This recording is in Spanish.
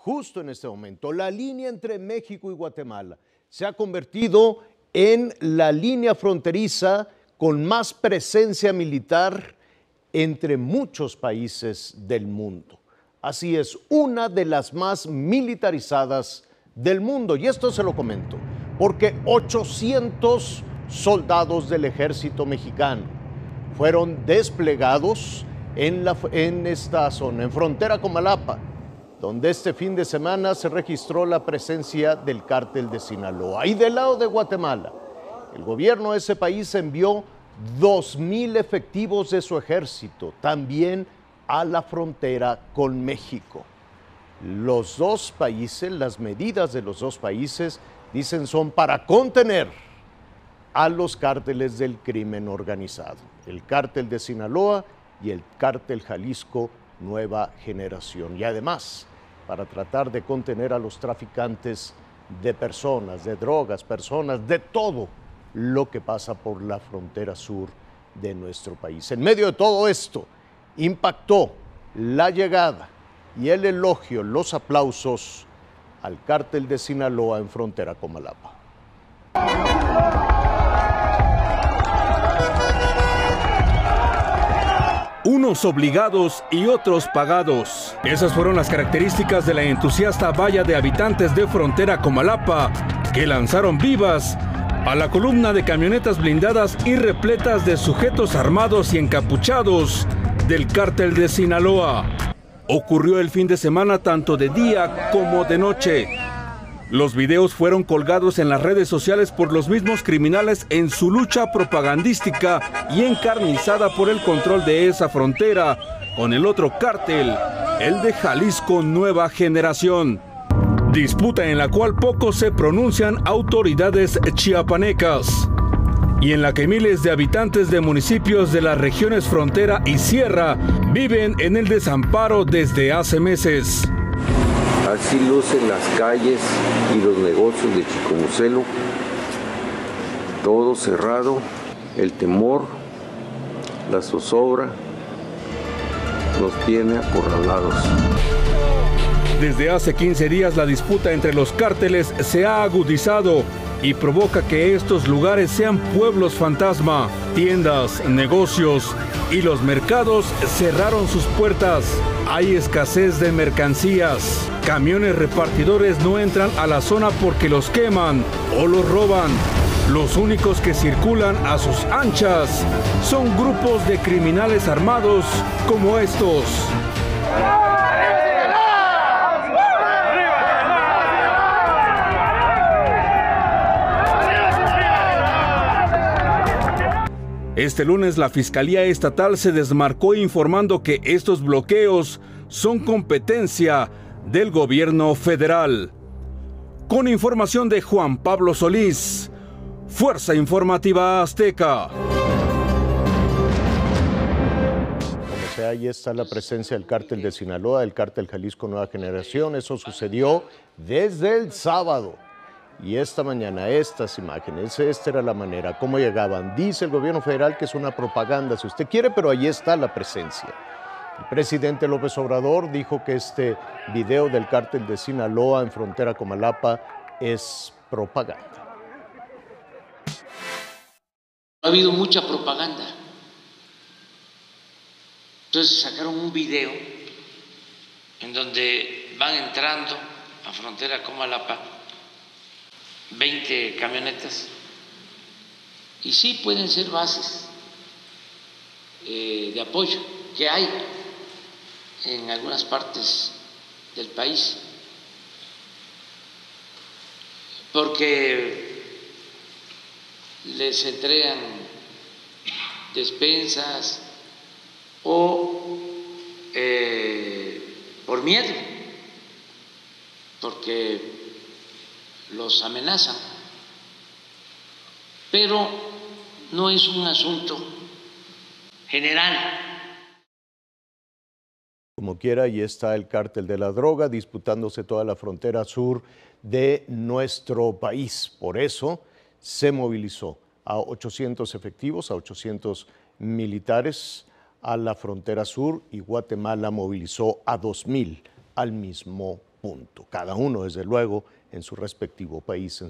justo en este momento, la línea entre México y Guatemala se ha convertido en la línea fronteriza con más presencia militar entre muchos países del mundo. Así es, una de las más militarizadas del mundo. Y esto se lo comento, porque 800 soldados del ejército mexicano fueron desplegados en esta zona, en frontera con Malapa, donde este fin de semana se registró la presencia del cártel de Sinaloa. Y del lado de Guatemala, el gobierno de ese país envió 2,000 efectivos de su ejército también a la frontera con México. Los dos países, las medidas de los dos países, dicen son para contener a los cárteles del crimen organizado, el cártel de Sinaloa y el cártel Jalisco Nueva Generación. Y además, para tratar de contener a los traficantes de personas, de drogas, personas, de todo lo que pasa por la frontera sur de nuestro país. En medio de todo esto, impactó la llegada y el elogio, los aplausos al cártel de Sinaloa en frontera con Malapa. Unos obligados y otros pagados. Esas fueron las características de la entusiasta valla de habitantes de frontera con Malapa, que lanzaron vivas a la columna de camionetas blindadas y repletas de sujetos armados y encapuchados del cártel de Sinaloa. Ocurrió el fin de semana tanto de día como de noche. Los videos fueron colgados en las redes sociales por los mismos criminales en su lucha propagandística y encarnizada por el control de esa frontera con el otro cártel, el de Jalisco Nueva Generación. Disputa en la cual poco se pronuncian autoridades chiapanecas y en la que miles de habitantes de municipios de las regiones frontera y sierra viven en el desamparo desde hace meses. Así lucen las calles y los negocios de Chicomucelo, todo cerrado, el temor, la zozobra nos tiene acorralados. Desde hace 15 días la disputa entre los cárteles se ha agudizado y provoca que estos lugares sean pueblos fantasma. Tiendas, negocios y los mercados cerraron sus puertas. Hay escasez de mercancías. Camiones repartidores no entran a la zona porque los queman o los roban. Los únicos que circulan a sus anchas son grupos de criminales armados como estos. Este lunes la Fiscalía Estatal se desmarcó informando que estos bloqueos son competencia del gobierno federal. Con información de Juan Pablo Solís, Fuerza Informativa Azteca. Como sea, ahí está la presencia del cártel de Sinaloa, del cártel Jalisco Nueva Generación. Eso sucedió desde el sábado. Y esta mañana, estas imágenes, esta era la manera, cómo llegaban. Dice el gobierno federal que es una propaganda, si usted quiere, pero ahí está la presencia. El presidente López Obrador dijo que este video del cártel de Sinaloa en frontera con Malapa es propaganda. Ha habido mucha propaganda. Entonces sacaron un video en donde van entrando a frontera con Malapa 20 camionetas, y sí pueden ser bases de apoyo que hay en algunas partes del país, porque les entregan despensas o por miedo, porque los amenazan, pero no es un asunto general. Como quiera, ahí está el cártel de la droga disputándose toda la frontera sur de nuestro país. Por eso se movilizó a 800 efectivos, a 800 militares a la frontera sur, y Guatemala movilizó a 2,000 al mismo punto. Cada uno, desde luego, en su respectivo país.